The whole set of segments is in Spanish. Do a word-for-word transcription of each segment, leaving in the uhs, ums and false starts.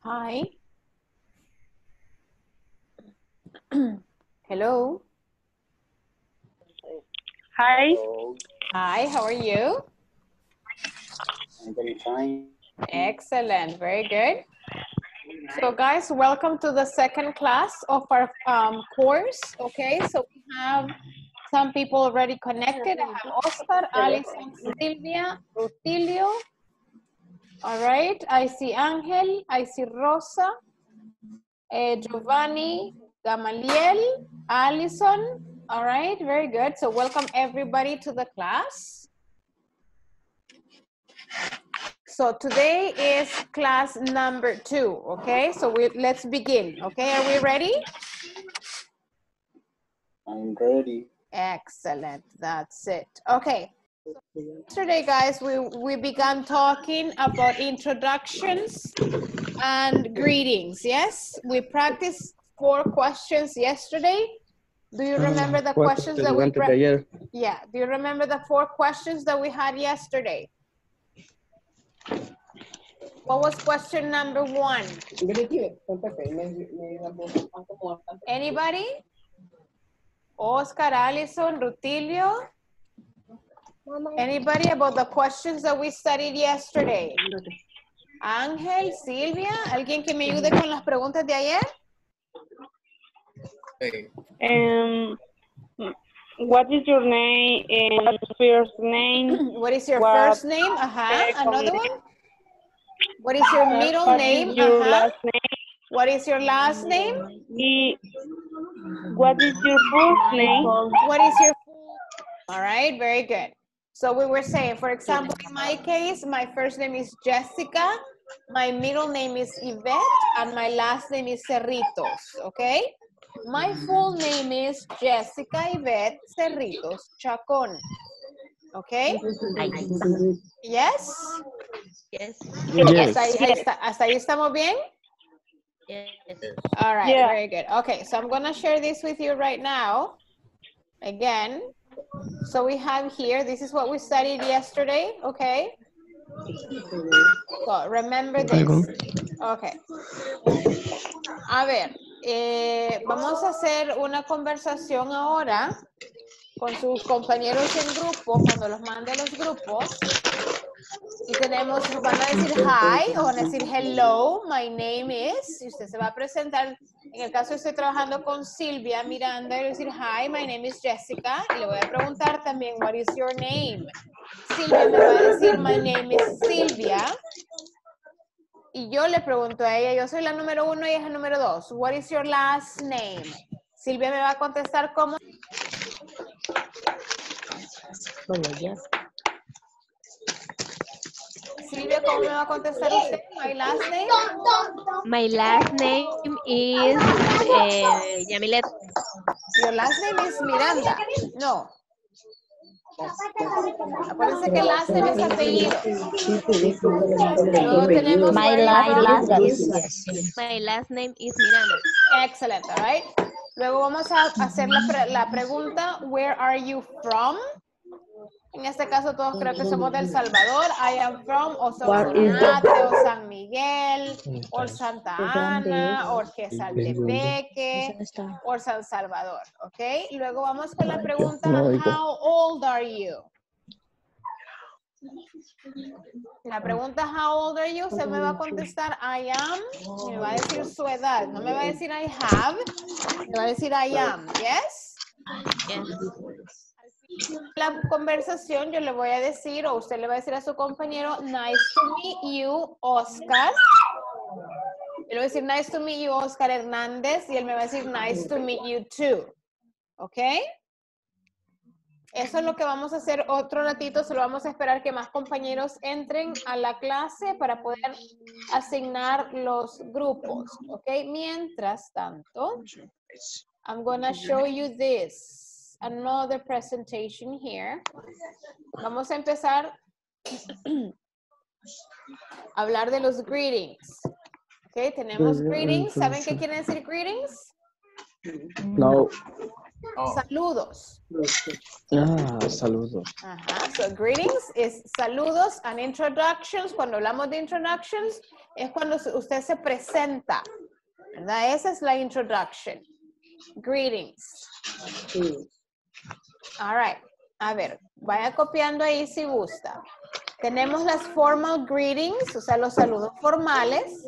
Hi. Hello. Hi. Hello. Hi, how are you? I'm very fine. Excellent, very good. So guys, welcome to the second class of our um, course, okay? So we have some people already connected. I have Oscar, Alison, Silvia, Rutilio. All right, I see Angel, I see Rosa, eh, Giovanni, Gamaliel, Alison. All right, very good. So welcome everybody to the class. So today is class number two, okay? So we, let's begin, okay? Are we ready? I'm ready. Excellent, that's it. Okay, yesterday guys, we, we began talking about introductions and greetings, yes? We practiced four questions yesterday. Do you remember the questions that we practiced? Yeah, do you remember the four questions that we had yesterday? What was question number one? Anybody? Oscar, Allison, Rutilio? Anybody about the questions that we studied yesterday? Ángel, Silvia, ¿alguien que me ayude con las preguntas de ayer? Um, what is your name and first name? What is your What first name? Ajá, another one. What is your middle What name? is your Ajá. last name? What is your last name? Y what is your first name? What is your full? All right, very good. So we were saying, for example, in my case, my first name is Jessica, my middle name is Yvette, and my last name is Cerritos, okay? My full name is Jessica Yvette Cerritos Chacon, okay? Yes? Yes. Hasta ahí, hasta, hasta ahí estamos bien? Yes. All right, Yeah. very good. Okay, so I'm gonna share this with you right now. Again, so we have here, this is what we studied yesterday, okay? So remember this. Okay. A ver, eh, vamos a hacer una conversación ahora con sus compañeros en grupo, cuando los mande a los grupos. Y tenemos, van a decir hi o van a decir hello, my name is. Y usted se va a presentar. En el caso estoy trabajando con Silvia Miranda, y le voy a decir hi, my name is Jessica. Y le voy a preguntar también, what is your name? Silvia me va a decir, my name is Silvia. Y yo le pregunto a ella, yo soy la número uno y ella es la número dos. What is your last name? Silvia me va a contestar como. Silvia, ¿cómo me va a contestar usted? My last name. My last name is eh, Yamilet. Your last name is Miranda. No. Acuérdense que last name es apellido. Luego tenemos My where are you last from? name is My last name is Miranda. Excellent, all right. Luego vamos a hacer la, pre la pregunta, where are you from? En este caso todos creo que somos del Salvador. I am from o Sonsonate o San Miguel o Santa Ana o Quesaltepeque o San Salvador, ¿ok? Luego vamos con la pregunta, how old are you? La pregunta how old are you, se me va a contestar I am, y me va a decir su edad, no me va a decir I have, me va a decir I am, yes? Yes. La conversación yo le voy a decir, o usted le va a decir a su compañero, nice to meet you, Oscar. Yo le voy a decir, nice to meet you, Oscar Hernández, y él me va a decir, nice to meet you too. ¿Ok? Eso es lo que vamos a hacer otro ratito, solo vamos a esperar que más compañeros entren a la clase para poder asignar los grupos. ¿Ok? Mientras tanto, I'm gonna show you this. Another presentation here. Vamos a empezar a hablar de los greetings. Ok, tenemos greetings. ¿Saben qué quieren decir greetings? No. Saludos. Ah, saludos. Ajá. So greetings es saludos and introductions. Cuando hablamos de introductions es cuando usted se presenta, ¿verdad? Esa es la introduction. Greetings. All right. A ver, vaya copiando ahí si gusta. Tenemos las formal greetings, o sea, los saludos formales.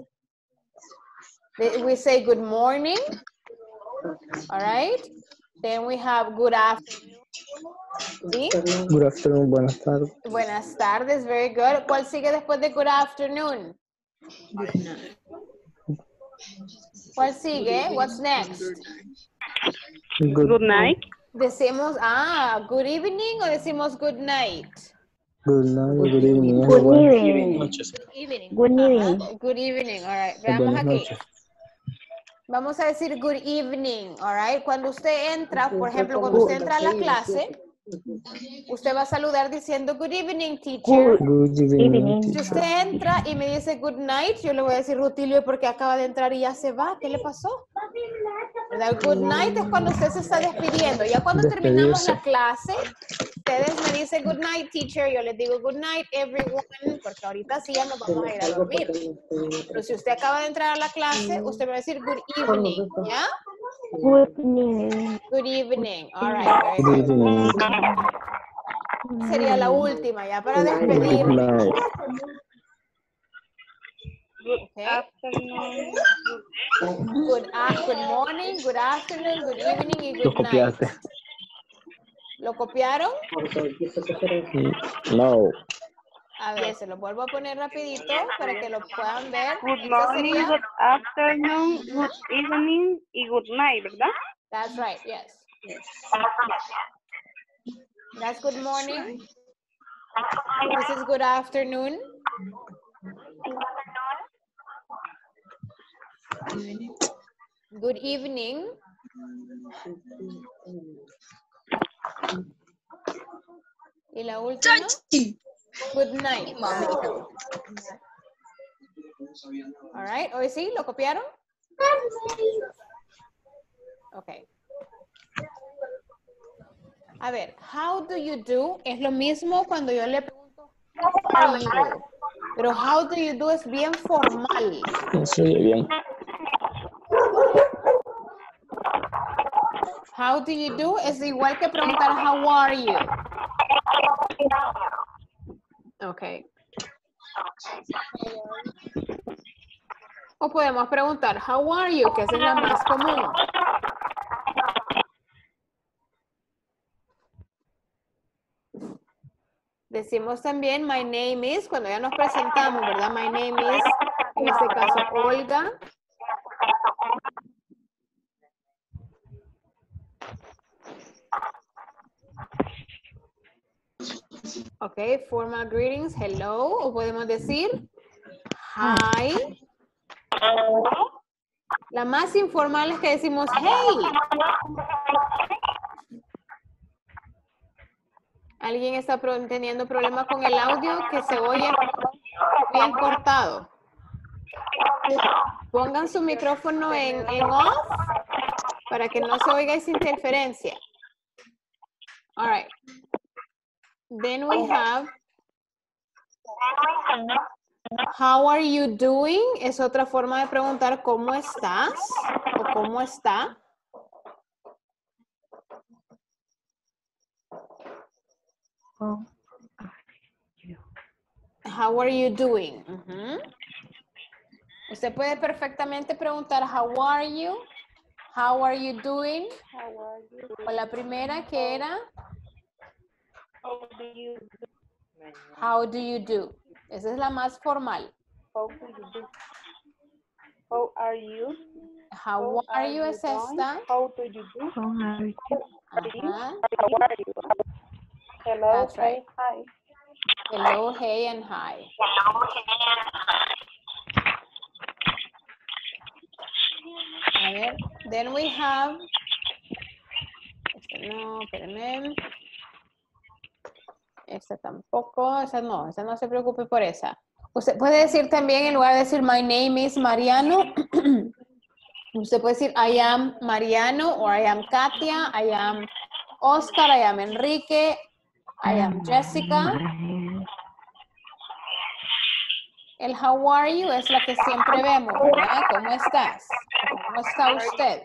We say good morning. All right. Then we have good afternoon. ¿Sí? Good afternoon, buenas tardes. Buenas tardes, very good. ¿Cuál sigue después de good afternoon? Good night. ¿Cuál sigue? What's next? Good, Good night. Decimos, ah, good evening o decimos good night? good night, good evening. es Good igual. evening. Noches. Evening. Good evening. Ajá, good evening, all right. O Veamos buenas aquí. noches. Vamos a decir good evening, all right. Cuando usted entra, por ejemplo, cuando usted entra a la clase, usted va a saludar diciendo good evening, teacher. Good evening. Evening. Si usted entra y me dice good night, yo le voy a decir, Rutilio, porque acaba de entrar y ya se va. ¿Qué le pasó? ¿Verdad? Good night es cuando usted se está despidiendo. Ya cuando terminamos Despedirse. la clase, ustedes me dicen good night, teacher. Yo les digo good night, everyone, porque ahorita sí ya nos vamos a ir a dormir. Pero si usted acaba de entrar a la clase, usted me va a decir good evening, ¿ya? Good evening. Good evening. All right, very Good good. evening. Sería la última ya para Good despedirme. night. Okay. Afternoon. Good, ah, good morning, good afternoon, good evening y Lo good night. copiaste. ¿Lo copiaron? No. A ver, se lo vuelvo a poner rapidito para que lo puedan ver. Good Este morning, sería, good afternoon, good evening y good night, ¿verdad? that's right, yes. That's good morning. This is good afternoon. Good evening. Y la última, good night. All right, ¿hoy sí? ¿Lo copiaron? Ok. A ver, how do you do es lo mismo cuando yo le pregunto how are you, pero how do you do es bien formal. Se oye bien. How do you do es igual que preguntar how are you. Ok. O podemos preguntar how are you, que esa es la más común. Decimos también my name is, cuando ya nos presentamos, ¿verdad? My name is, en este caso, Olga. Ok, formal greetings, hello, o podemos decir hi. La más informal es que decimos hey. ¿Alguien está pro- teniendo problemas con el audio que se oye bien cortado? Pongan su micrófono en, en off para que no se oiga esa interferencia. All right. Then we have how are you doing? Es otra forma de preguntar cómo estás o cómo está. How are you doing? Uh-huh. Usted puede perfectamente preguntar how are you? How are you doing? O la primera que era How do you do? how do you do? Esa es la más formal. How do you do? How are you? How are you es esta. How do you do? Ajá. How are you? Hello, That's right. hey, hi. Hello, hey, and hi. A ver, then we have. Este no, espérenme. Esta tampoco, esa no, esa no se preocupe por esa. Usted puede decir también, en lugar de decir my name is Mariano, Usted puede decir, I am Mariano, or I am Katia, I am Oscar, I am Enrique, I am Jessica. El how are you es la que siempre vemos, ¿verdad? ¿Cómo estás? ¿Cómo está usted?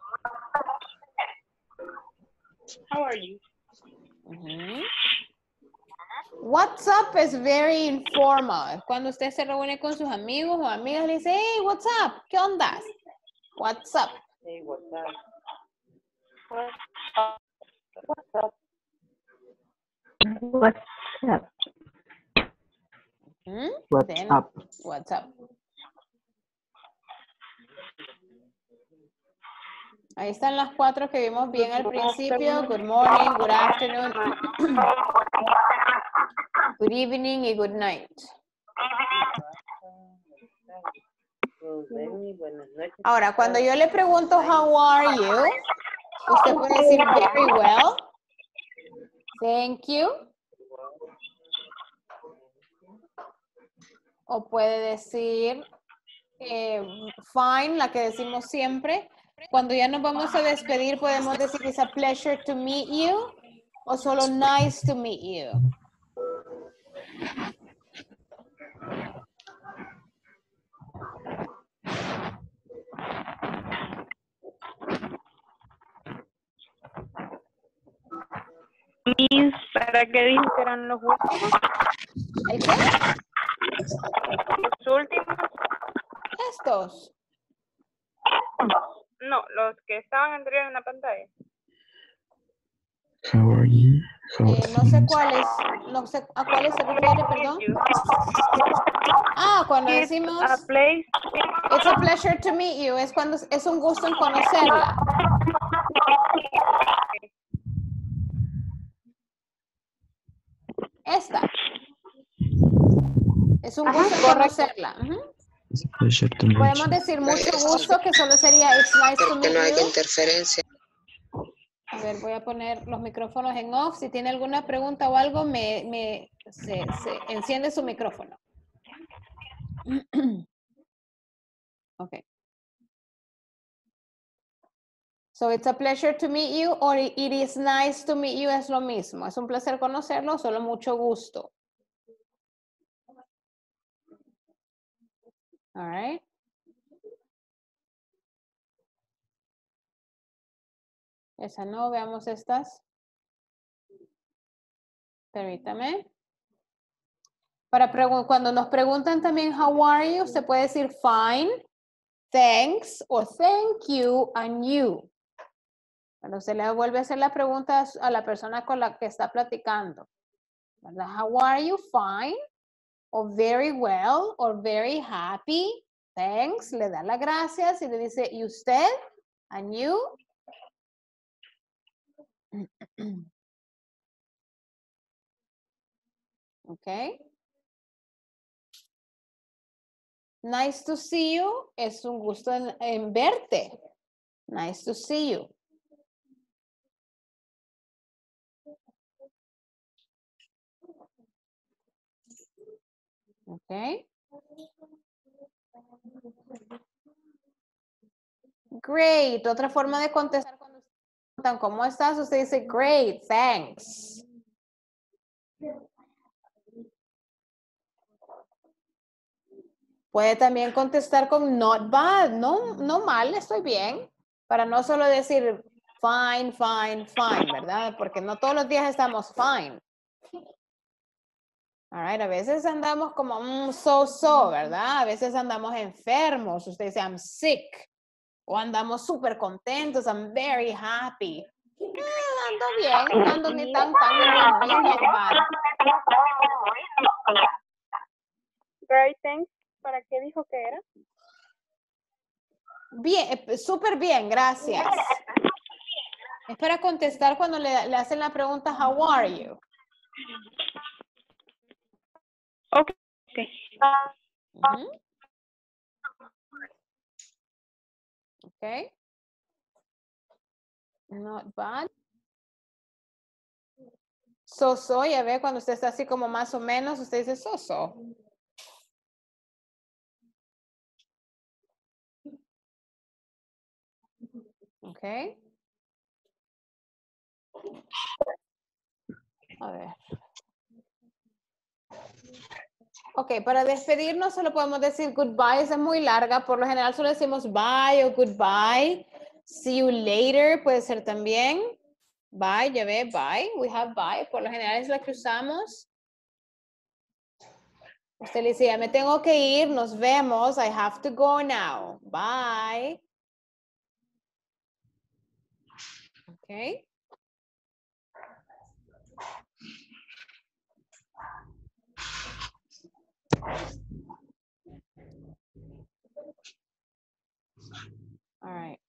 How are you? Uh-huh. What's up es very informal. Cuando usted se reúne con sus amigos o amigas, le dice, hey, what's up? ¿Qué onda? What's up? Hey, what's up? What's up? What's up? Hmm? What's Then, up? What's up? Ahí están las cuatro que vimos bien al principio. Good morning, good afternoon, good evening y good night. Ahora, cuando yo le pregunto how are you, usted puede decir very well, thank you, o puede decir eh, fine, la que decimos siempre. Cuando ya nos vamos a despedir, podemos decir it's a pleasure to meet you, o solo nice to meet you. Miss, ¿para qué dijo que eran los últimos? ¿El qué? Los últimos. Estos. No, los que estaban anteriores en la pantalla. How are you? How Eh, are no sé things? cuáles, no sé a cuáles se refiere, perdón. Ah, cuando It's decimos a place. it's a pleasure to meet you, es cuando es un gusto en conocerla. Esta. Es un gusto en conocerla. Ujú. It's a pleasure to meet Podemos you. decir mucho gusto, que solo sería it's nice to Que meet no haya you. interferencia. A ver, voy a poner los micrófonos en off. Si tiene alguna pregunta o algo, me, me se, se enciende su micrófono. Okay. So it's a pleasure to meet you, or it is nice to meet you, es lo mismo. Es un placer conocerlo, solo mucho gusto. All right. Esa no, veamos estas. Permítame. Para cuando nos preguntan también how are you, se puede decir fine, thanks, o thank you, and you. Cuando se le vuelve a hacer la pregunta a la persona con la que está platicando. ¿Verdad? How are you? Fine. O very well, or very happy. Thanks. Le da las gracias y le dice, ¿y usted? And you? Ok. Nice to see you. Es un gusto en, en verte. Nice to see you. Ok. Great. Otra forma de contestar cuando preguntan ¿cómo estás? Usted dice great, thanks. Puede también contestar con not bad, no, no mal, estoy bien. Para no solo decir fine, fine, fine, ¿verdad? Porque no todos los días estamos fine. All right, a veces andamos como mm, so, so, ¿verdad? A veces andamos enfermos. Usted dice I'm sick. O andamos súper contentos, I'm very happy. Eh, ando bien, no ando ni tan, tan, ni muy, not bad. Great, thanks. ¿Para qué dijo que era? Bien, súper bien, gracias. Es para contestar cuando le, le hacen la pregunta, how are you? Ok. Okay. Uh-huh. Ok. Not bad. So, so, ya ve, cuando usted está así como más o menos, usted dice so, so. Okay. A ver. Ok, para despedirnos solo podemos decir goodbye, esa es muy larga, por lo general solo decimos bye o goodbye. See you later puede ser también. Bye, ya ve, bye, we have bye, por lo general es la que usamos. Usted le dice, ya me tengo que ir, nos vemos, I have to go now. Bye. Ok. All right.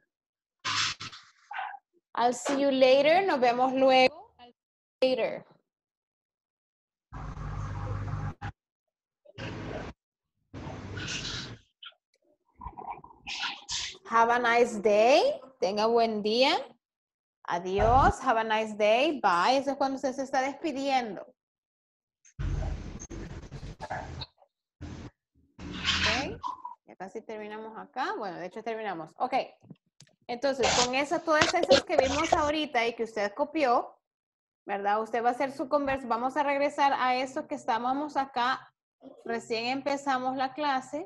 I'll see you later. Nos vemos luego. I'll see you later. Have a nice day. Tenga buen día. Adiós. Have a nice day. Bye. Eso es cuando usted se está despidiendo. Ok. Ya casi terminamos acá. Bueno, de hecho terminamos. Ok. Entonces, con eso, todas esas que vimos ahorita y que usted copió, ¿verdad? Usted va a hacer su conversa. Vamos a regresar a eso que estábamos acá. Recién empezamos la clase.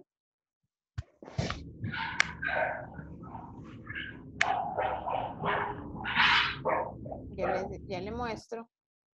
Ya le, ya le muestro.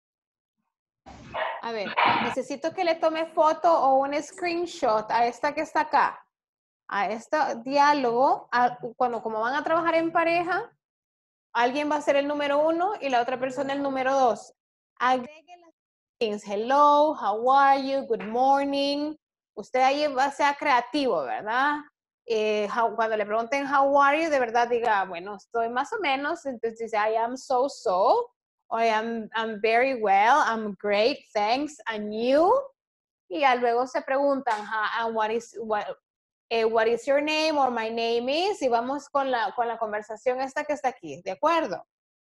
A ver, necesito que le tome foto o un screenshot a esta que está acá. A este diálogo, a, cuando como van a trabajar en pareja, alguien va a ser el número uno y la otra persona el número dos. Agregue las things. Hello, how are you, good morning. Usted ahí va a ser creativo, ¿verdad? Eh, how, cuando le pregunten how are you, de verdad diga, bueno, estoy más o menos. Entonces dice, I am so so. Or I am I'm very well, I'm great, thanks. And you? Y ya luego se preguntan, and what is, what, eh, what is your name or my name is, y vamos con la, con la conversación esta que está aquí, ¿de acuerdo?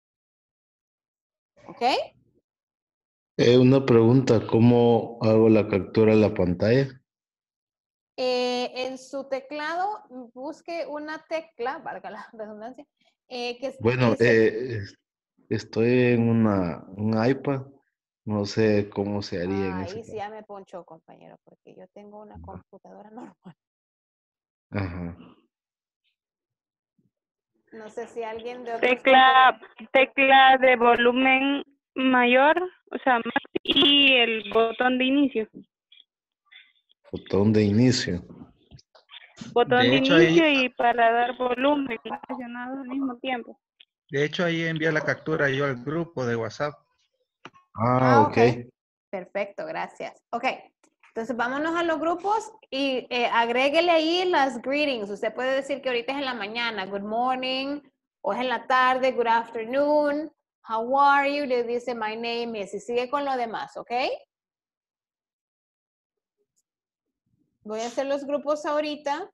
¿Ok? Eh, una pregunta, ¿cómo hago la captura de la pantalla? Eh, en su teclado, busque una tecla, valga la redundancia, eh, que Bueno, dice... eh, estoy en una, un iPad, no sé cómo se haría en ese Ahí sí caso. ya me ponchó, compañero, porque yo tengo una computadora normal. Ajá. No sé si alguien de otros Tecla, compañeros... tecla de volumen mayor, o sea, más, y el botón de inicio. Botón de inicio. Botón De de hecho, ahí, inicio y para dar volumen presionado al mismo tiempo. de hecho, ahí envié la captura yo al grupo de WhatsApp. Ah, Ah, ok. ok. Perfecto, gracias. Ok, entonces vámonos a los grupos y eh, agréguele ahí las greetings. Usted puede decir que ahorita es en la mañana, good morning, o es en la tarde, good afternoon, how are you, le dice my name is, y sigue con lo demás, ¿ok? Voy a hacer los grupos ahorita.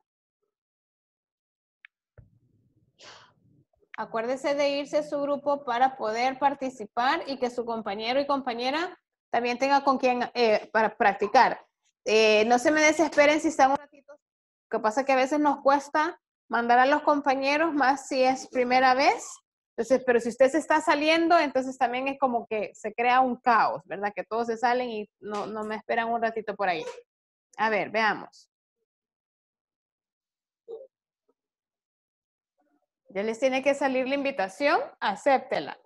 Acuérdese de irse a su grupo para poder participar y que su compañero y compañera también tenga con quien eh, para practicar. Eh, no se me desesperen si están un ratito. Lo que pasa es que a veces nos cuesta mandar a los compañeros más si es primera vez. Entonces, pero si usted se está saliendo, entonces también es como que se crea un caos, ¿verdad? Que todos se salen y no, no me esperan un ratito por ahí. A ver, veamos. Ya les tiene que salir la invitación, acéptela.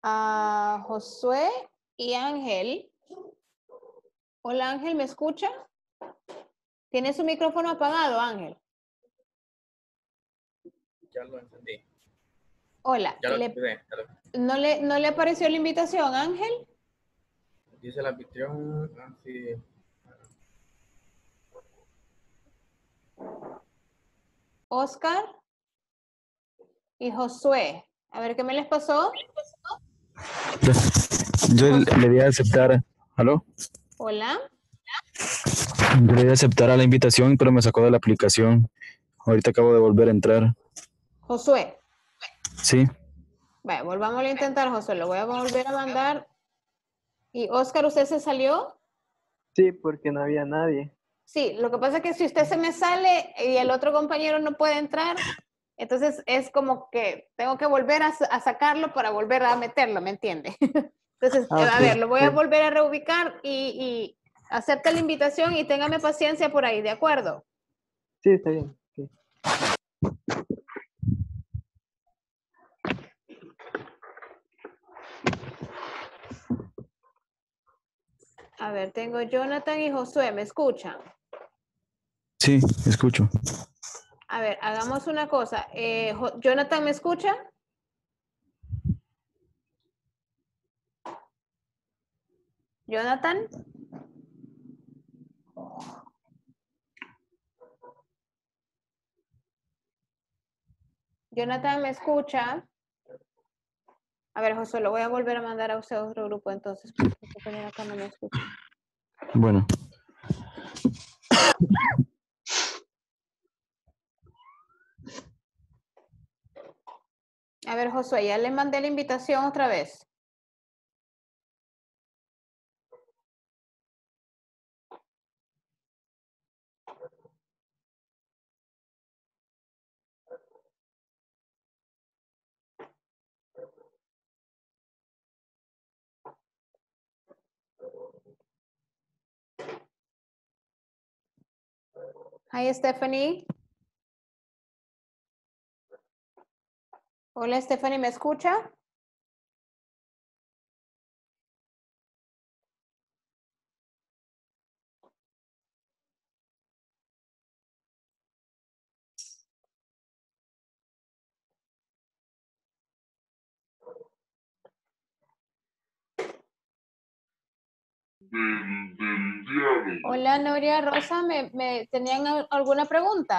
a Josué y Ángel. Hola Ángel, ¿me escucha? ¿Tiene su micrófono apagado, Ángel? Ya lo entendí. Hola. Ya lo le- entendí. Ya lo- ¿no, le, ¿No le apareció la invitación, Ángel? Dice el anfitrión. Ah, sí. Oscar y Josué. A ver, ¿qué me les pasó? Yo le voy a aceptar. ¿Aló? Hola. Yo le voy a aceptar a la invitación, pero me sacó de la aplicación. Ahorita acabo de volver a entrar. Josué. Sí. Vale, volvamos a intentar, Josué. Lo voy a volver a mandar. ¿Y Oscar, usted se salió? Sí, porque no había nadie. Sí, lo que pasa es que si usted se me sale y el otro compañero no puede entrar, entonces es como que tengo que volver a, a sacarlo para volver a meterlo, ¿me entiende? Entonces, Ah, a ok, ver, lo voy a sí. volver a reubicar y, y acepta la invitación y téngame paciencia por ahí, ¿de acuerdo? Sí, está bien. Sí. A ver, tengo Jonathan y Josué, ¿me escuchan? Sí, escucho. A ver, hagamos una cosa. Eh, Jo- Jonathan, ¿me escucha? Jonathan. Jonathan, ¿me escucha? A ver, José, lo voy a volver a mandar a usted a otro grupo entonces, porque este compañero acá no me escucha. Bueno. A ver, Josué, ya le mandé la invitación otra vez. Hi, Stephanie. Hola, Stephanie, ¿me escucha? Hola, Noria Rosa, ¿me, me tenían al- alguna pregunta?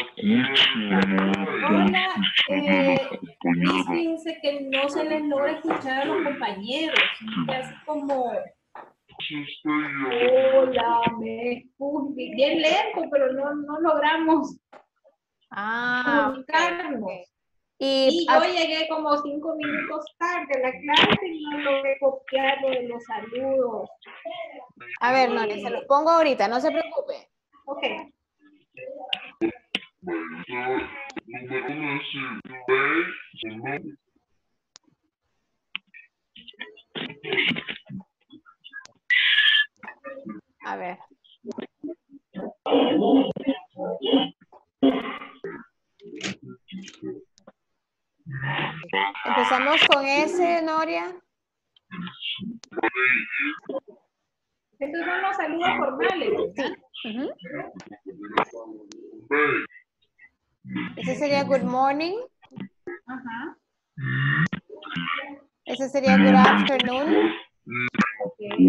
Hola, eh, Miss, fíjense que no se les logra escuchar a los compañeros. Es así como, hola, me escucho bien lento, pero no, no logramos Ah, ok, comunicarnos. ok. Y, Y yo ah, llegué como cinco minutos tarde a la clase y no logré copiar lo de los saludos. a ver, Noria, se los pongo ahorita, no se preocupe. Ok. A ver. Empezamos con ese, Noria. Estos son los saludos formales, ¿verdad? Ujú. Ese sería good morning. Ajá. Ese sería good afternoon. Okay.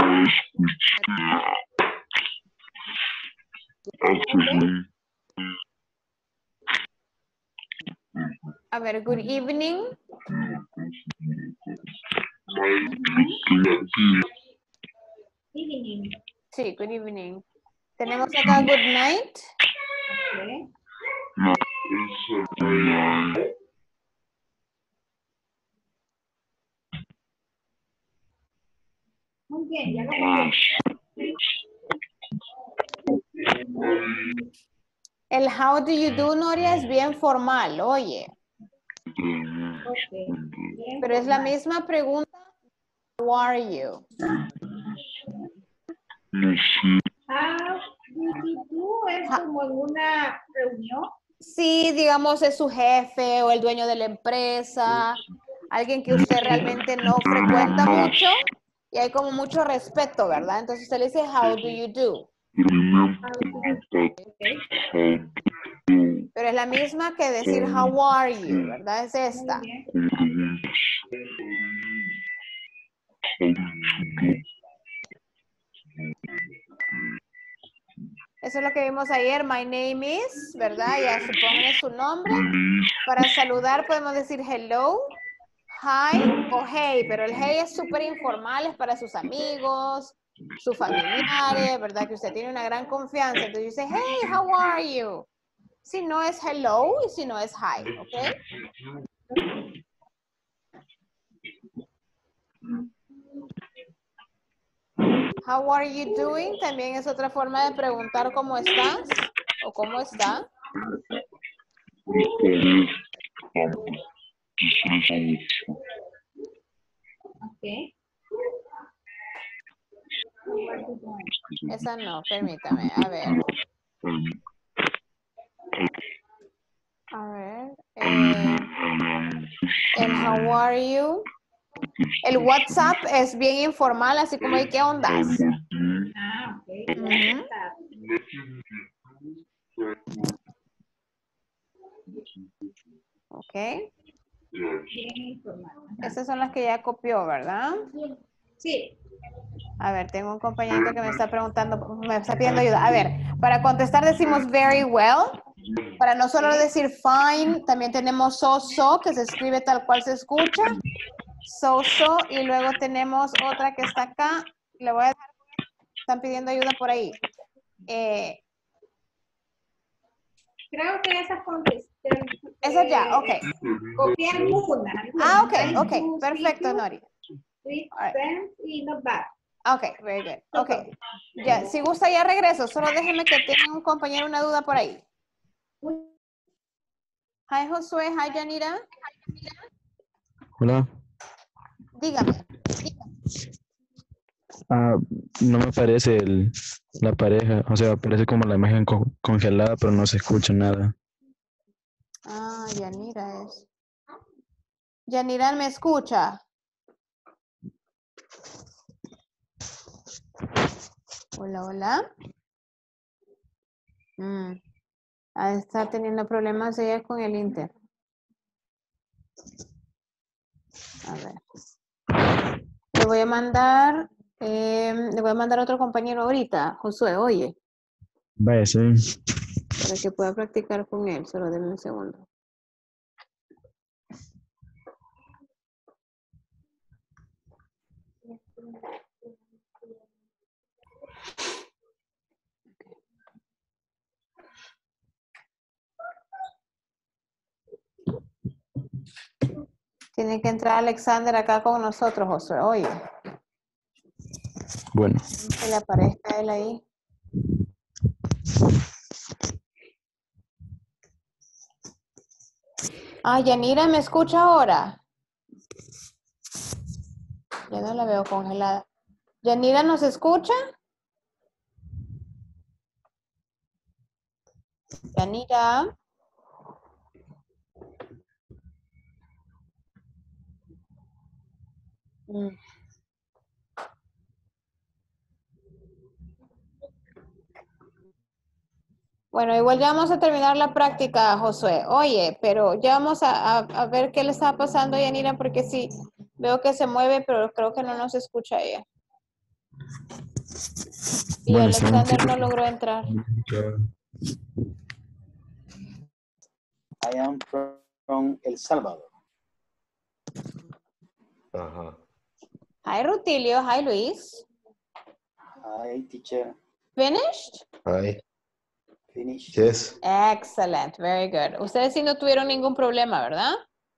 A ver, good evening. Evening. Sí, good evening. Tenemos acá good night. Okay. Muy bien, ya lo copié. El how do you do, Noria, es bien formal, oye. Okay. Bien, Pero es la formal. misma pregunta. How are you? How do you do es Ja- como en una reunión. Sí, digamos, es su jefe o el dueño de la empresa. alguien que usted realmente no frecuenta mucho y hay como mucho respeto, ¿verdad? Entonces usted le dice, how do you do? Pero es la misma que decir, how are you, ¿verdad? Es esta. Eso es lo que vimos ayer, my name is, ¿verdad? Ya supone su nombre. Para saludar podemos decir hello, hi o hey, pero el hey es súper informal, es para sus amigos, sus familiares, ¿verdad? Que usted tiene una gran confianza. Entonces dice, hey, how are you? Si no es hello y si no es hi, ¿ok? How are you doing? También es otra forma de preguntar cómo estás o cómo está. Okay. Esa no, permítame, a ver. A ver. Eh, el how are you. El WhatsApp es bien informal, así como, ¿y qué ondas? Ah, ok. Uh-huh. Ok. Bien informal. Esas son las que ya copió, ¿verdad? Sí. A ver, tengo un compañerito que me está preguntando, me está pidiendo ayuda. A ver, para contestar decimos very well. Para no solo decir fine, también tenemos so-so, que se escribe tal cual se escucha. So-so, y luego tenemos otra que está acá. Le voy a dejar, están pidiendo ayuda por ahí. Eh, Creo que esas contesté. Esa ya, ok. Copié alguna. Ah, ok, ok. Perfecto, Nori. Sí, All right. y not bad. Ok, very good. Ok. Ya, si gusta ya regreso. Solo déjeme que tenga un compañero una duda por ahí. Hi, Josué. Hi, Yanira. Hola. Dígame. Ah, no me aparece el, la pareja, o sea, aparece como la imagen co- congelada, pero no se escucha nada. Ah, Yanira es. Yanira, ¿me escucha? Hola, hola. Mm. Ha de estar teniendo problemas ella con el Inter. A ver. Le voy a mandar, eh, le voy a mandar a otro compañero ahorita, Josué, oye, Vaya, sí. para que pueda practicar con él. Solo denme un segundo. Tiene que entrar Alexander acá con nosotros, Josué, oye. Bueno. Que le aparezca él ahí. Ah, Yanira, ¿me escucha ahora? Ya no la veo congelada. ¿Yanira nos escucha? Yanira. Mm. Bueno, igual ya vamos a terminar la práctica, Josué. Oye, pero ya vamos a, a, a ver qué le está pasando a Yanira, porque sí, veo que se mueve, pero creo que no nos escucha ella. Y Bueno, Alexander sí. no logró entrar. I am from El Salvador. Ajá. Hi, Rutilio. Hi, Luis. Hi, teacher. Finished? Hi. Finish. Yes. Excellent. Very good. Ustedes sí no tuvieron ningún problema, ¿verdad?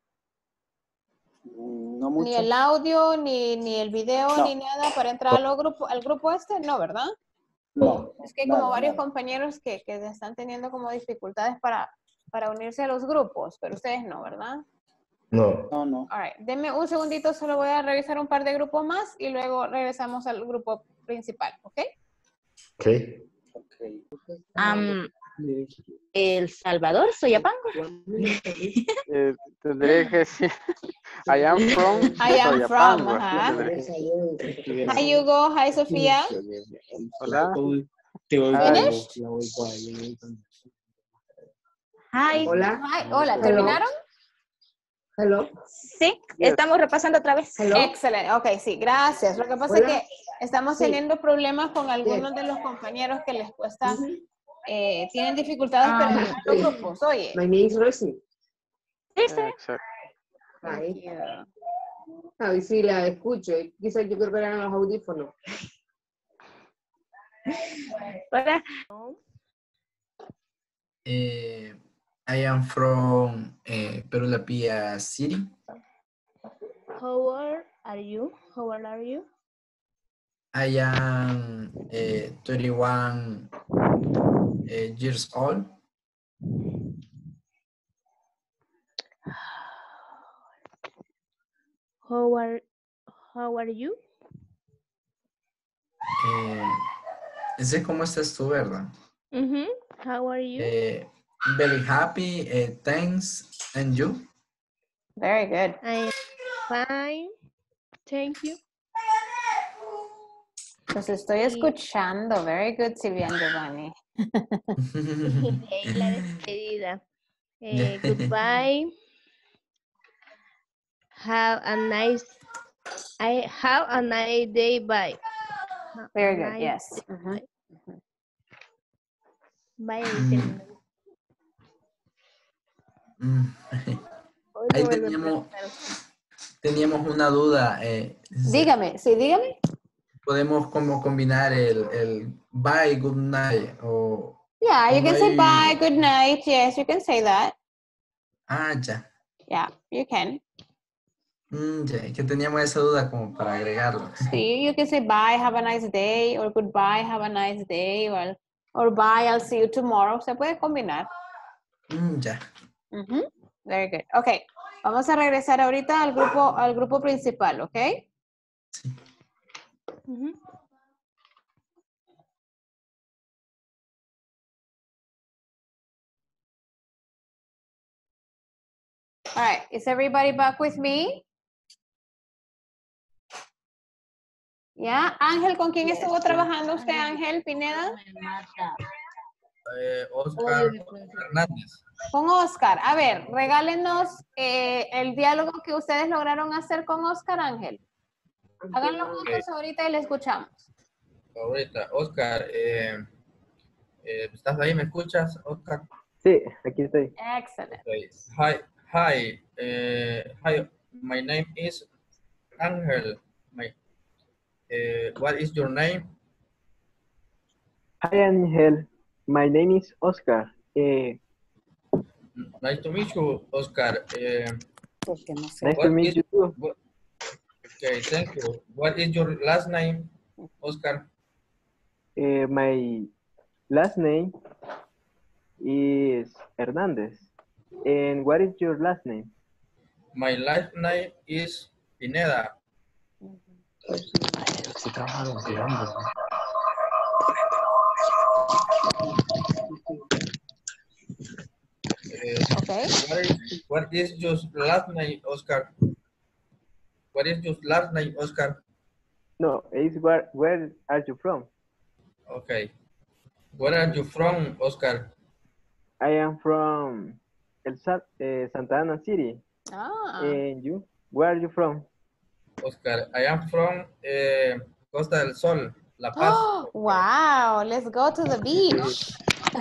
No mucho. Ni el audio, ni, ni el video, No. ni nada para entrar al grupo, al grupo este, no, ¿verdad? No. Es que hay nada, como varios nada. compañeros que, que están teniendo como dificultades para, para unirse a los grupos, pero ustedes no, ¿verdad? No. No, no. All right. Denme un segundito, solo voy a revisar un par de grupos más y luego regresamos al grupo principal, ¿ok? Ok. Okay. Um, El Salvador, Soyapango. Eh, tendré que decir, I am from I am from, Soyapango. ajá. Tendré- Hi, Hugo. Hi, Sofía. Hola. Finished? Hi. Hola. Hi. Hola, ¿terminaron? Hello. Sí, estamos repasando otra vez. Excelente. Ok, sí, gracias. Lo que pasa Hola. es que estamos Sí. teniendo problemas con algunos de los compañeros que les cuesta, eh, tienen dificultades Ah, para entrar a los grupos. Oye. My name is Rosie. Exacto. Hi. A ver si la escucho. Quizás yo creo que eran los audífonos. Hola. Eh, I am from eh, Perulapia City. How old are you? How old are you? I am eh, twenty-one eh, years old. How are How are you? Eh, ese es como estás tú, ¿verdad? Mhm. How are you? Eh, very happy, eh, thanks, and you? Very good. I am fine. Thank you. Pues estoy escuchando. Very good, Silvia and Giovanni. Okay, la despedida. Eh, goodbye. Have a nice I have a nice day. Bye. Have Very a good, nice yes. day. Mhm. Bye. Mm. Mm. Hoy Ahí no vuelve a teníamos, preguntar usted. teníamos una duda. Eh, Dígame, sí, dígame. podemos como combinar el, el bye, good night o... Yeah, you o can say hay- bye, good night. Yes, you can say that. Ah, ya. Yeah, you can. Mm, ya, que teníamos esa duda como para agregarlo. Sí, you can say bye, have a nice day, or goodbye, have a nice day, or, or bye, I'll see you tomorrow. Se puede combinar. Mm, ya. Ujú. Very good. Okay, vamos a regresar ahorita al grupo, al grupo principal, ¿ok? Ujú. All right, is everybody back with me? ¿Ya? Ángel, ¿con quién estuvo trabajando usted, Ángel Pineda? Eh, Oscar Hernández. Con Oscar. A ver, regálenos eh, el diálogo que ustedes lograron hacer con Oscar, Ángel. Háganlo juntos ahorita y le escuchamos. Ahorita, Oscar, eh, eh, ¿estás ahí? ¿Me escuchas, Oscar? Sí, aquí estoy. Excellent. Okay. Hi, hi, eh, hi. My name is Ángel. My, eh, what is your name? Hi, Angel. My name is Oscar. Eh, Nice to meet you, Oscar. Eh, nice to what meet is- you too. what- okay, thank you. What is your last name, Oscar? Eh, my last name is Hernandez. And what is your last name? My last name is Pineda. Eh, Okay. what is, what is your last name, Oscar? What is your last name, Oscar? No, it's where, where are you from? Okay. Where are you from, Oscar? I am from El Sa eh, Santa Ana City. Ah. And you? Where are you from? Oscar, I am from eh, Costa del Sol, La Paz. Oh, wow, let's go to the beach.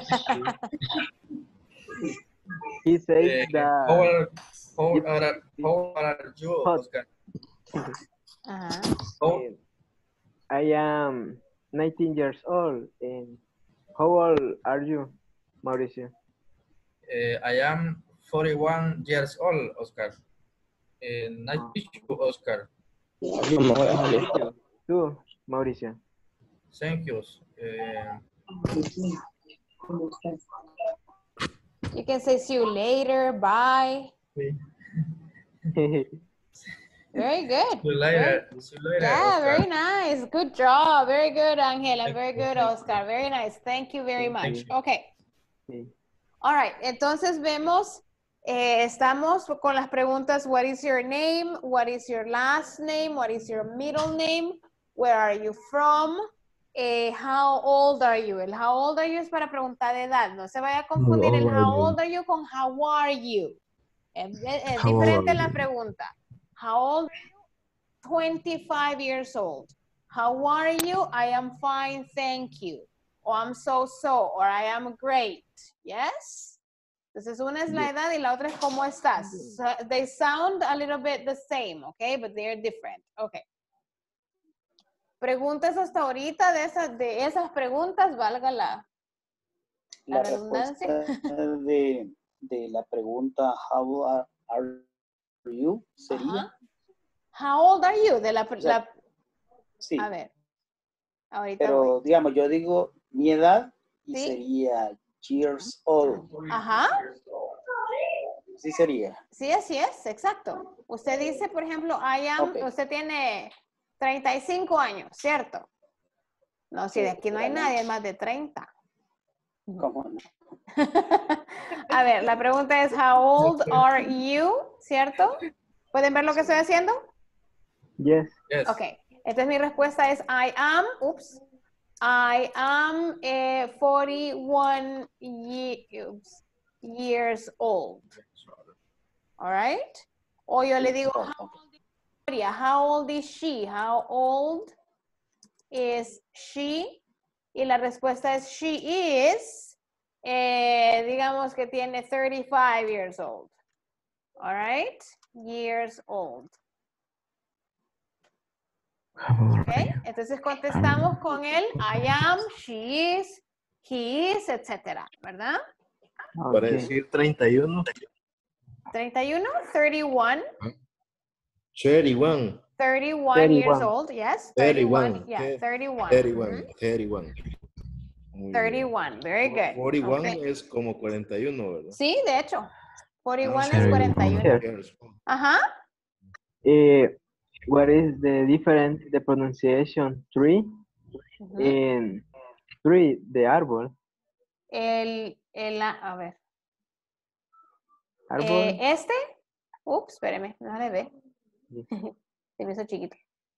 He says Eh, that how, are, how, are, how are you, hot. Oscar? Ajá. How, I am nineteen years old. And how old are you, Mauricio? eh, I am forty-one years old, Oscar. Eh, nice to meet you, Oscar. Nice to meet you too, Mauricio. Thank you. Eh, You can say see you later, bye. Very good. see you later. See you later, Yeah, Oscar. very nice. Good job. Very good, Angel. And Thank very you, good, thank you. Oscar. Very nice. Thank you very Thank much. you. Okay. Sí. All right, entonces vemos, eh, estamos con las preguntas, what is your name? What is your last name? What is your middle name? Where are you from? Eh, how old are you? El how old are you es para preguntar de edad. No se vaya a confundir el how old are you con how are you. Es, es How diferente are la you? pregunta. How old are you? twenty-five years old. How are you? I am fine, thank you. Or I'm so-so, or I am great. Yes? Entonces una es la edad y la otra es cómo estás. So they sound a little bit the same, okay? But they're different. Okay. Preguntas hasta ahorita de esas, de esas preguntas, valga la, la, La redundancia. respuesta de, de la pregunta how are, are you sería. Ajá. How old are you? De la, O sea, la sí. A ver. Ahorita Pero voy. digamos, yo digo mi edad y ¿Sí? sería years old. Ajá. Sí sería. Sí, así es, exacto. Usted dice, por ejemplo, I am, Okay. usted tiene treinta y cinco años, ¿cierto? No, si de aquí no hay nadie más de treinta. ¿Cómo no? A ver, la pregunta es, how old are you? ¿Cierto? ¿Pueden ver lo que estoy haciendo? Yes. Yes. Ok. Entonces mi respuesta es, I am, oops, I am eh, forty-one ye- oops, years old. All right? O yo le digo, how old is Gloria? How old is she? How old is she? Y la respuesta es, she is, eh, digamos que tiene thirty-five years old. All right? Years old. Okay, entonces contestamos con el I am, she is, he is, etcétera, ¿verdad? Para decir treinta y uno. treinta y uno, thirty-one, thirty-one. thirty-one years old, yes, thirty-one, thirty-one. yeah, thirty-one. thirty-one. Mhm. thirty-one. Muy bien. thirty-one, very good. cuarenta y uno Okay. es como cuarenta y uno, ¿verdad? Sí, de hecho, forty-one Ah, es cuarenta y uno. Years. Ajá. Eh, what is the difference, the pronunciation tree Ujú. in tree, de árbol? El, el, a ver. Árbol. Eh, este, ups, espéreme, no le ve. Se me hizo chiquito.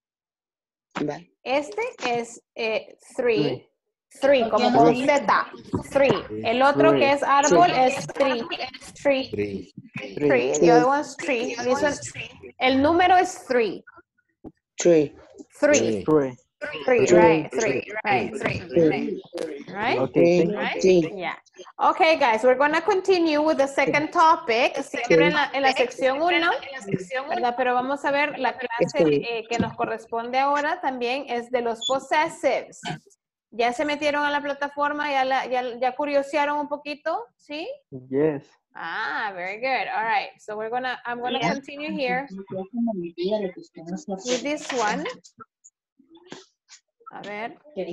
Este es eh, three. Three, como con Z. Three. El otro que es árbol es three. Three. Three. Three. The other one's three. This one- el número es three. Three. Three. Three. Three, Three. right, three, right, three, Three. right? Okay, thank Right? Three. Yeah. Okay, guys, we're going to continue with the second topic. Siempre en la, en la sección uno, ¿verdad? Pero vamos a ver la clase eh, que nos corresponde ahora también es de los possessives. ¿Ya se metieron a la plataforma? ¿Ya, la, ya, ya curiosearon un poquito? ¿Sí? Yes. Ah, very good. All right. So we're gonna, I'm gonna continue here with this one. A ver.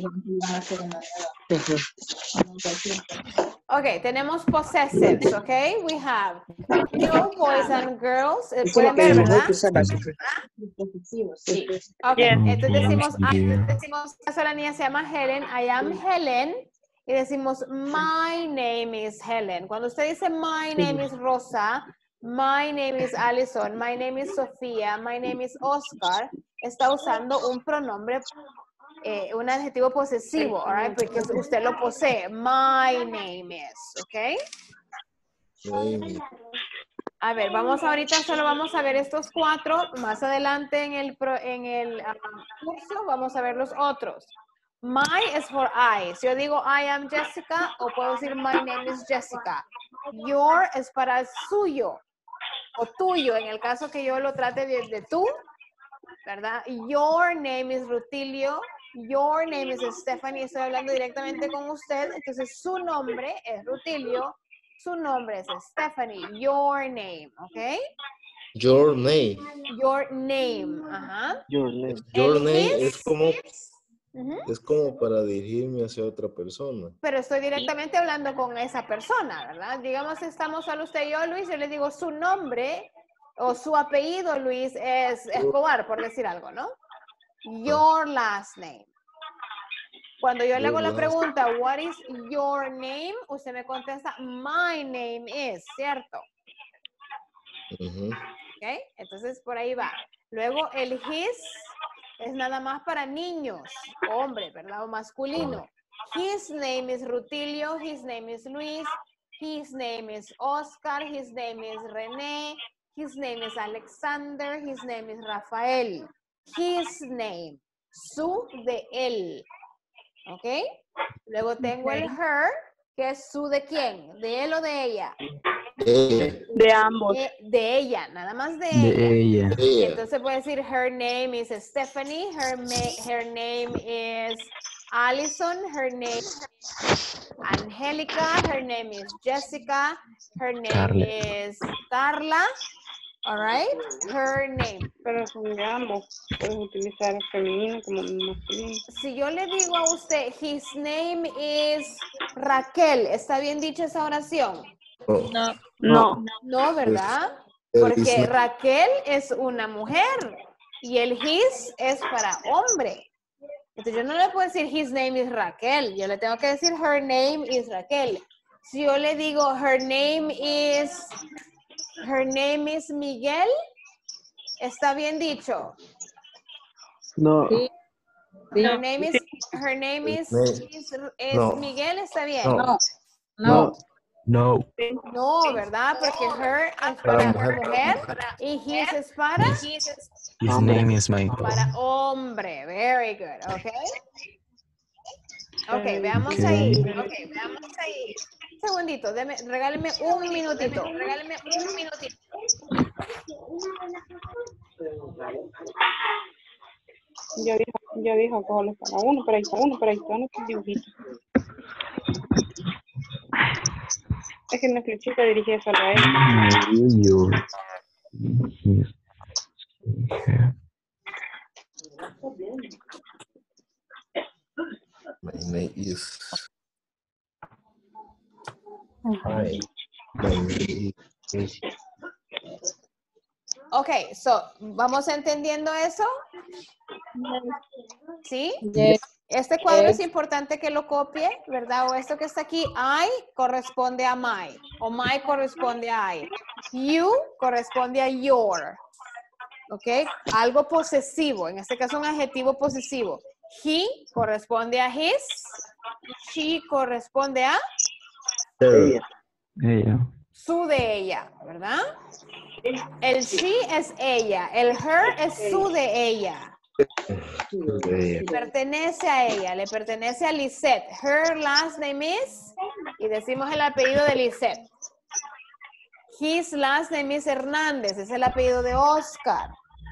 Ok, tenemos possessives, ok? We have you, boys and girls. Eh, Pueden ver, ¿verdad? Sí. Ok, entonces decimos, I, decimos, caso la niña se llama Helen, I am Helen. Y decimos, my name is Helen. Cuando usted dice, my name is Rosa, my name is Allison, my name is Sofía, my name is Oscar, está usando un pronombre, eh, un adjetivo posesivo, all right? Porque usted lo posee. My name is, ¿ok? A ver, vamos ahorita, solo vamos a ver estos cuatro. Más adelante en el, pro, en el um, curso vamos a ver los otros. My es for I. Si yo digo I am Jessica, o puedo decir my name is Jessica. Your es para suyo o tuyo, en el caso que yo lo trate de, de tú, ¿verdad? Your name is Rutilio. Your name is Stephanie. Estoy hablando directamente con usted. Entonces, su nombre es Rutilio. Su nombre es Stephanie. Your name, ¿ok? Your name. Your name, ajá. Your name. Your El name his, es como, ujú, es como para dirigirme hacia otra persona. pero estoy directamente hablando con esa persona, ¿verdad? Digamos, estamos solo usted y yo, Luis, yo le digo su nombre o su apellido, Luis, es Escobar, por decir algo, ¿no? Your last name. Cuando yo le hago la pregunta, what is your name? Usted me contesta, my name is, ¿cierto? Ujú. ¿Ok? Entonces, por ahí va. Luego, el his es nada más para niños, hombre, ¿verdad? O masculino. His name is Rutilio, his name is Luis, his name is Oscar, his name is René, his name is Alexander, his name is Rafael. His name, su de él. ¿Ok? Luego tengo el her, que es su de quién, de él o de ella. Ella. De ambos. De, de ella, nada más de, De ella. ella. Ella. Entonces puede decir, her name is Stephanie, her, ma- her name is Allison, her name is Angelica, her name is Jessica, her name Carla. is Carla, all right, her name. Pero son de ambos. Puedes utilizar femenino como masculino. Si yo le digo a usted, his name is Raquel, ¿está bien dicha esa oración? No. No. No, ¿verdad? Él Porque dice- Raquel es una mujer y el his es para hombre. Entonces yo no le puedo decir his name is Raquel, yo le tengo que decir her name is Raquel. Si yo le digo her name is her name is Miguel, ¿está bien dicho? No. Sí. Her name is her name is, No. is- es No. Miguel, ¿está bien? No. No. No. No, ¿verdad? Porque her es Para para mujer. mujer y his es para His name is Michael. para hombre. Very good, ok. Ok, veamos Ok. ahí. Ok, veamos ahí. Un segundito, deme, regáleme un minutito. Regáleme un minutito. Ya dijo, ya dijo que solo es para uno, pero ahí está uno, pero ahí están estos dibujitos. Es que una flechita dirigida solo a él. You. My name is. Hi. My name is. Ok, so, ¿vamos entendiendo eso? ¿Sí? Yes. Este cuadro Yes. es importante que lo copie, ¿verdad? O esto que está aquí, I corresponde a my, o my corresponde a I. You corresponde a your. ¿Ok? Algo posesivo, en este caso un adjetivo posesivo. He corresponde a his, she corresponde a Her. Ella. su de ella, ¿verdad? El she es ella, el her es su de ella. Ella. Pertenece a ella, le pertenece a Lisette. Her last name is, y decimos el apellido de Lisette. His last name is Hernández, es el apellido de Oscar.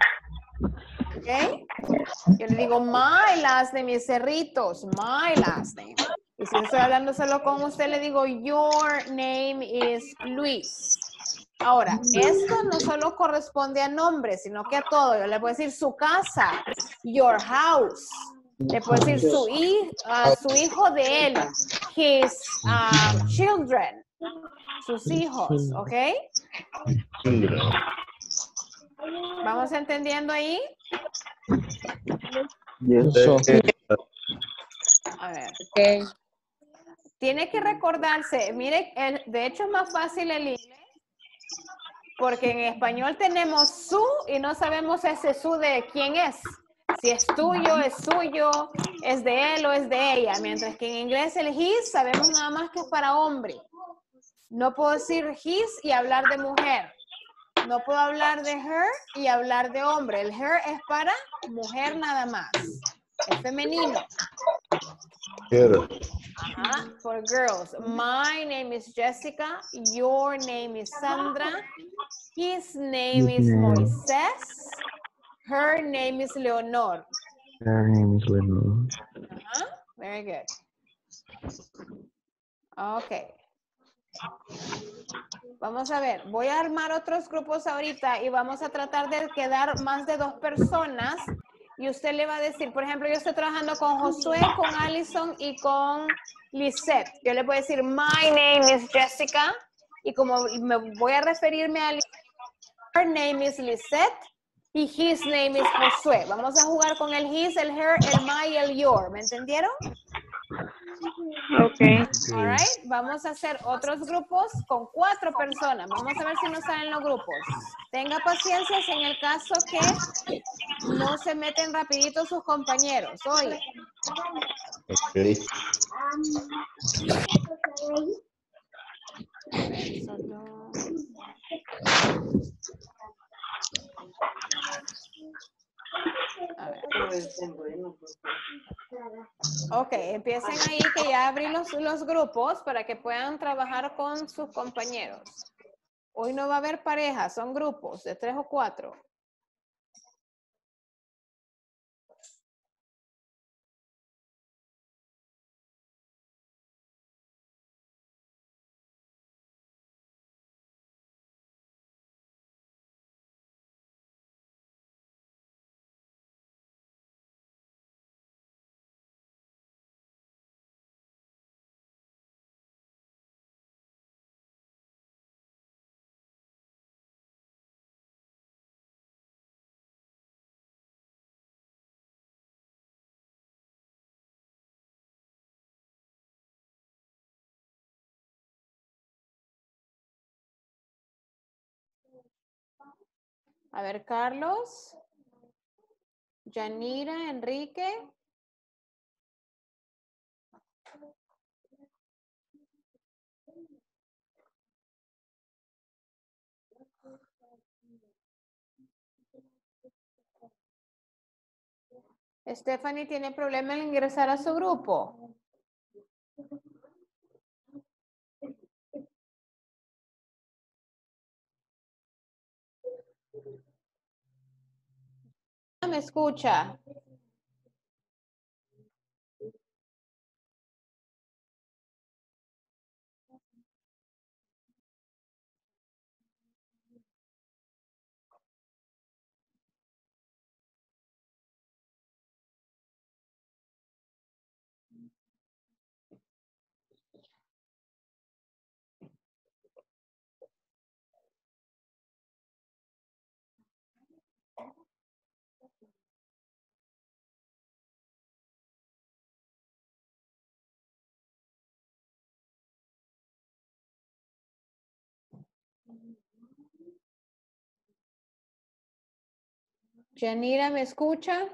¿Ok? Yo le digo, my last name is Cerritos, my last name. Y si estoy hablando solo con usted, le digo, your name is Luis. Ahora, esto no solo corresponde a nombres, sino que a todo. Yo le puedo decir su casa, your house. Le puedo decir su, hi- uh, su hijo de él, his um, children, sus hijos, ¿ok? ¿Vamos entendiendo ahí? A ver. Okay. Tiene que recordarse, mire, el- de hecho es más fácil el inglés, porque en español tenemos su y no sabemos ese su de quién es. Si es tuyo, es suyo, es de él o es de ella. Mientras que en inglés el his sabemos nada más que es para hombre. No puedo decir his y hablar de mujer. No puedo hablar de her y hablar de hombre. El her es para mujer nada más. Es femenino. Her. Ajá, for girls. My name is Jessica. Your name is Sandra. His name is Moisés. Her name is Leonor. Her name is Lenore. Ajá, very good. Ok. Vamos a ver, voy a armar otros grupos ahorita y vamos a tratar de quedar más de dos personas y usted le va a decir, por ejemplo, yo estoy trabajando con Josué, con Allison y con Lisette. Yo le voy a decir, my name is Jessica y como me voy a referirme a Lisette, her name is Lisette y his name is Josué. Vamos a jugar con el his, el her, el my y el your. ¿Me entendieron? Okay. All right. Vamos a hacer otros grupos con cuatro personas. Vamos a ver si nos salen los grupos. Tenga paciencia si en el caso que no se meten rapidito sus compañeros. Oye. Ok. Solo... A ver. Ok, empiecen ahí que ya abrí los, los grupos para que puedan trabajar con sus compañeros. Hoy no va a haber parejas, son grupos de tres o cuatro. A ver, Carlos, Yanira, Enrique. Stephanie tiene problema en ingresar a su grupo. ¿Me escucha? Yanira, ¿me escucha?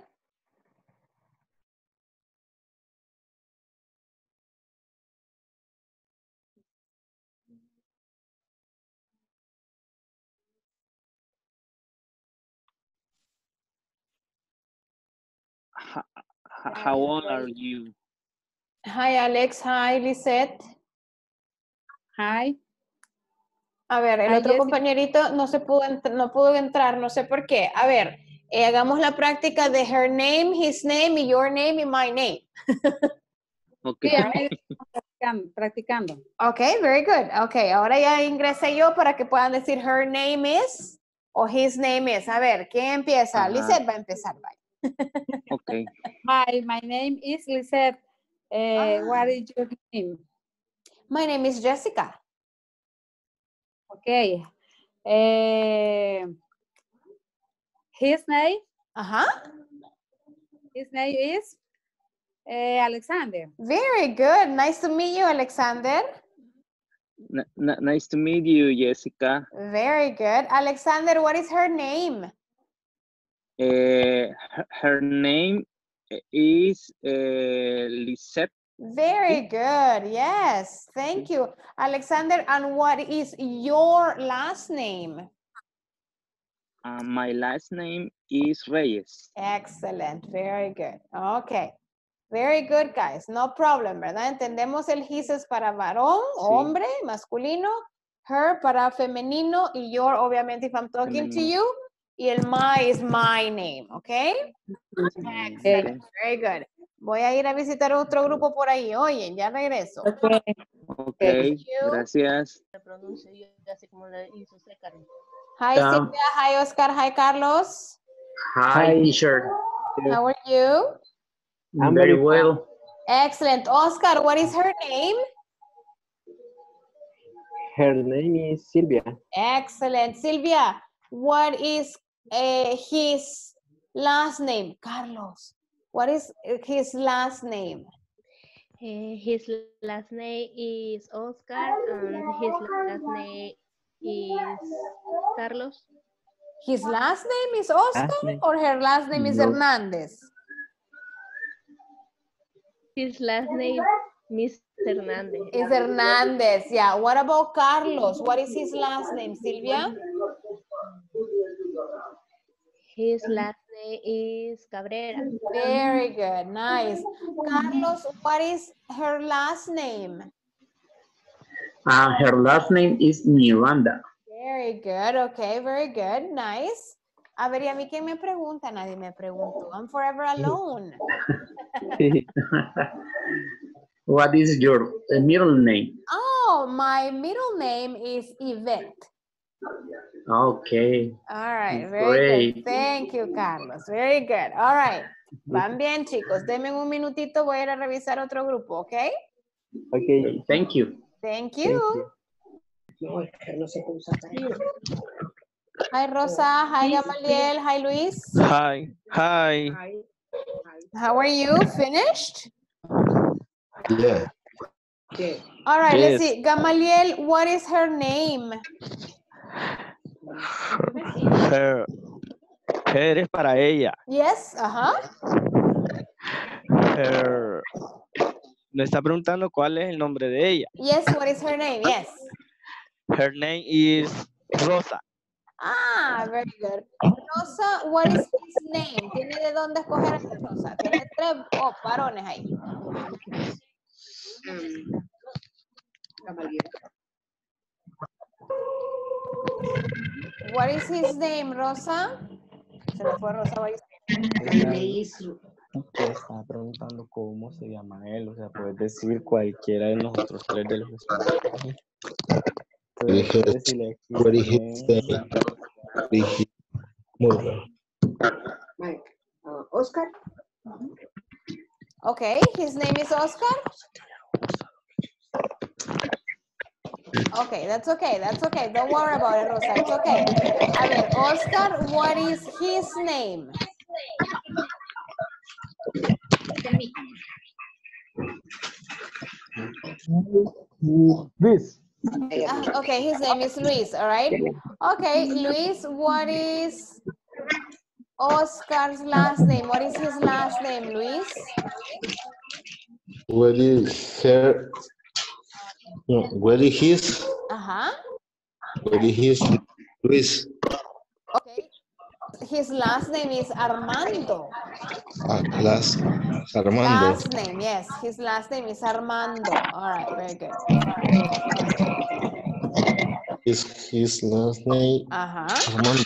How, how old are you? Hi, Alex. Hi, Lisette. Hi. A ver, el Hi, otro Jessica. compañerito no se pudo, ent- no pudo entrar, no sé por qué. A ver, eh, hagamos la práctica de her name, his name, y your name y my name. Okay. Sí, aquí practicando, practicando. Ok, very good. Ok, ahora ya ingresé yo para que puedan decir her name is o his name is. A ver, ¿quién empieza? Ajá. Lisette va a empezar. Bye. Okay. Hi, my name is Lisette. Uh, what is your name? My name is Jessica. Okay. Uh, his name? Ajá. His name is uh, Alexander. Very good. Nice to meet you, Alexander. N n nice to meet you, Jessica. Very good. Alexander, what is her name? Uh, her, her name is uh, Lisette. Very good. Yes. Thank you. Alexander, and what is your last name? Uh, my last name is Reyes. Excellent. Very good. Okay. Very good, guys. No problem, ¿verdad? Entendemos el his es para varón, Sí. hombre, masculino, her para femenino y your, obviamente, if I'm talking Femenino. to you. Y el my is my name, ¿ok? Excellent. Very good. Voy a ir a visitar otro grupo por ahí. Oye, ya regreso. Okay. Okay, gracias. Le pronuncio yo así como le hizo Oscar. Hi, Um, Silvia. Hi, Oscar. Hi, Carlos. Hi, teacher. How are you? I'm very well. Excellent. Oscar, what is her name? Her name is Silvia. Excellent. Silvia, what is uh, his last name? Carlos, what is his last name? Uh, his last name is Oscar and his last name is Carlos. His last name is Oscar Last name. or her last name is No. Hernandez? His last name Miss Hernandez. Is Hernandez. Yeah. What about Carlos? What is his last name, Silvia? His last name is Cabrera. Very good. Nice. Carlos, what is her last name? Uh, her last name is Miranda. Very good. Okay, very good. Nice. A ver, ¿y a mí quién me pregunta? Nadie me preguntó. I'm forever alone. What is your uh, middle name? Oh, my middle name is Yvette. Okay. All right, very Great. good. Thank you, Carlos. Very good. All right. Van bien, chicos. Denme un minutito, voy a ir a revisar otro grupo, ¿ok? Okay. Thank you. Thank you. Hi, Rosa. Hi, Gamaliel. Hi, Luis. Hi. Hi. How are you? Finished? Yeah. All right, let's Yes. see. Gamaliel, what is her name? Her. Her es para ella. Yes, uh-huh. Her. Me está preguntando cuál es el nombre de ella. Yes, what is her name? Yes. Her name is Rosa. Ah, very good. Rosa, what is his name? ¿Tiene de dónde escoger a Rosa? Tiene tres oh, varones ahí. What is his name, Rosa? Se me fue Rosa. Te estaba preguntando cómo se llama él, o sea, puedes decir cualquiera de nosotros tres de los que estamos. What is his, what is his name? What is his mother? Mike. Uh, Oscar. Okay, his name is Oscar. Okay, that's okay, that's okay. Don't worry about it, Rosa. It's okay. A ver, Oscar, what is his name? This. Uh, okay, his name is Luis, all right? Okay, Luis, what is Oscar's last name? What is his last name, Luis? What is her? No, what is his? Uh-huh. What is his? Luis. Okay. His last name is Armando. Uh, last Armando. Last name, yes. His last name is Armando. All right, very good. His his last name. Uh-huh. Armando.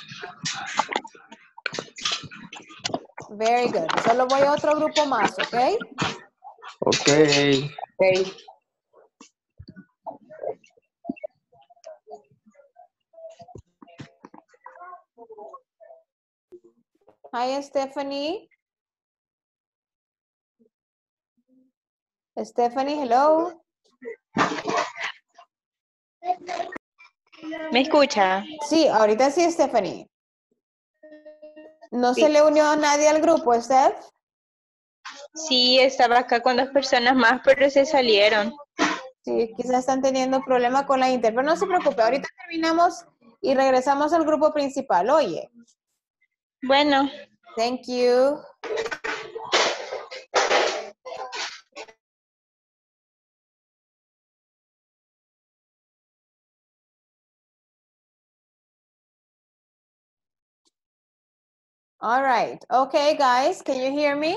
Very good. Solo voy a otro grupo más, ¿ok? Okay. Okay. Hi, Stephanie. Stephanie, hello. ¿Me escucha? Sí, ahorita sí, Stephanie. ¿No Sí. se le unió a nadie al grupo, Steph? Sí, estaba acá con dos personas más, pero se salieron. Sí, quizás están teniendo problema con la inter, pero no se preocupe, ahorita terminamos y regresamos al grupo principal, oye. Bueno. Thank you. All right. Okay, guys, can you hear me?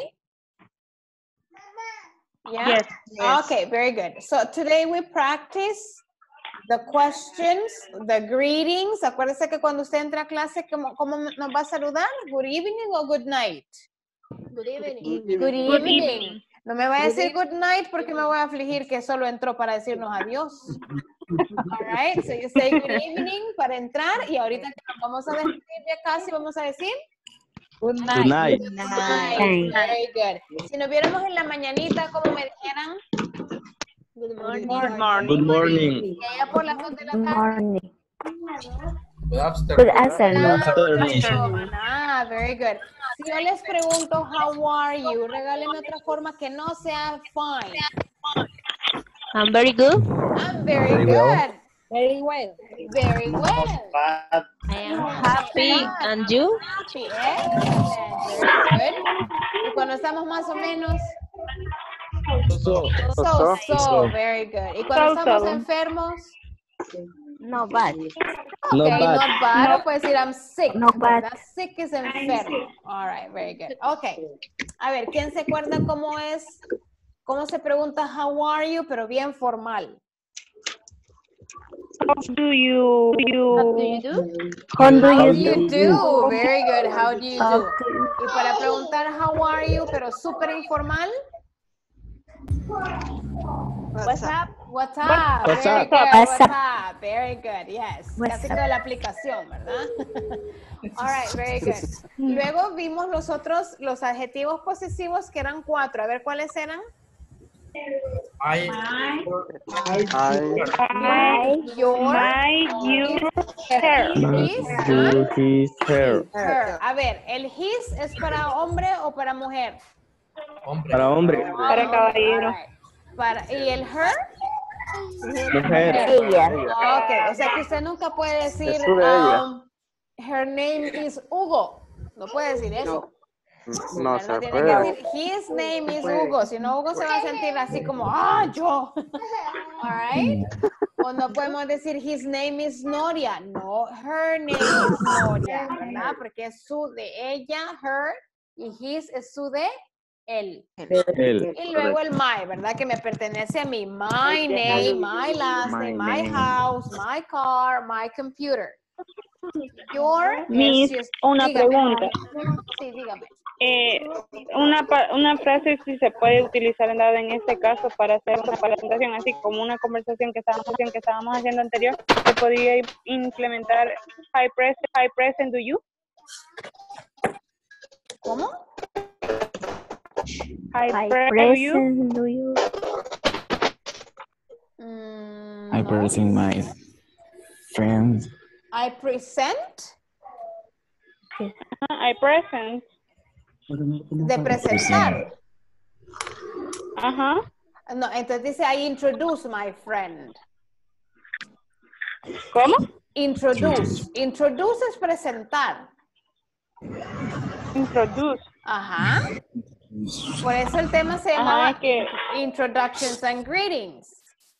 Yeah? Yes. Yes. Okay, very good. So today we practice the questions, the greetings. Acuérdese que cuando usted entra a clase, ¿cómo, cómo nos va a saludar? Good evening o good night? Good evening. Good evening. No me vaya a decir good night porque me voy a afligir que solo entró para decirnos adiós. All right, so you say good evening para entrar y ahorita que nos vamos a despedir ya casi vamos a decir Good night. Good night. Good night. Very good. Si nos viéramos en la mañanita, como me dijeran, Good morning. Good morning. Good morning. que ya por las dos de la Good tarde. morning. Good afternoon. Good afternoon. Afternoon. Ah, very good. Si yo les pregunto, how are you? Regáleme otra forma que no sea fine. I'm very good. I'm very, Very good. well. Very well. Very well. Bad. I am happy. And you? Happy, excellent. Very good. Y cuando estamos más o menos. So, So, So, so, so. very good. Y cuando So, estamos so. enfermos. No bad. Not Okay, bad. not bad. No. O puedes decir I'm sick. Not bad. ¿verdad? Sick es enfermo. All right, very good. Okay. A ver, ¿quién se acuerda cómo es? ¿Cómo se pregunta how are you? Pero bien formal. How do you, How do you you, do? How do How you do do? Very good. How do you How do? Y para preguntar how are you, pero súper informal. What's up? What's up? What's Very up? good. What's What's up? Very good. Yes. What's Casi up? toda la aplicación, ¿verdad? All right, very good. Luego vimos los otros, los adjetivos posesivos que eran cuatro. A ver cuáles eran. I, I, my, Your, my, you, her. his, You, and his, her. her. A ver, ¿el his es para hombre o para mujer? hombre. Para hombre. Para caballero. All right. Para, ¿y el her? Mujer. Ella. Ok, o sea que usted nunca puede decir, Es su de ella. um, her name is Hugo. No puede decir eso. no No, se tiene puede. que decir, his name is Hugo. Si no, Hugo se va a sentir así como, ah, yo. All right. O no podemos decir, his name is Noria. No, her name is Noria, ¿verdad? Porque es su de ella, her, y his es su de él. Él. Y luego el my, ¿verdad? Que me pertenece a mí. My name, my last My name, my name. house, my car, my computer. Your Miss, es- una dígame. pregunta. Sí, dígame. Eh, una, pa- una frase si se puede utilizar en, dado en este caso para hacer una presentación, así como una conversación que estábamos, que estábamos haciendo anterior, se podría implementar high present, high present, do you? ¿Cómo? High, High present, do you? present, do you? Mm, I no. present my friends. I present. I present. De presentar. Ajá. No, entonces dice I introduce my friend. ¿Cómo? Introduce. Introduce es presentar. Introduce. Ajá. Por eso el tema se Ajá, llamaba es que- Introductions and Greetings.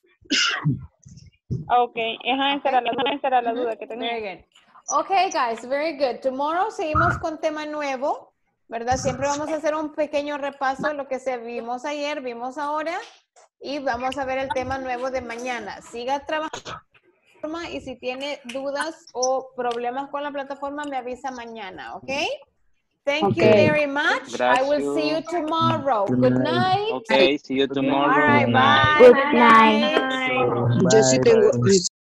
Ok, esa esa era la duda, esa era la duda que tenía. Very good. Okay, guys, very good. Tomorrow seguimos con tema nuevo, ¿verdad? Siempre vamos a hacer un pequeño repaso de lo que se vimos ayer, vimos ahora, y vamos a ver el tema nuevo de mañana. Siga trabajando y si tiene dudas o problemas con la plataforma, me avisa mañana, ¿ok? Thank you Okay. very much. I will see you tomorrow. Good night. Okay, see you tomorrow. All right, bye. Good Good night. night. Yo sí tengo.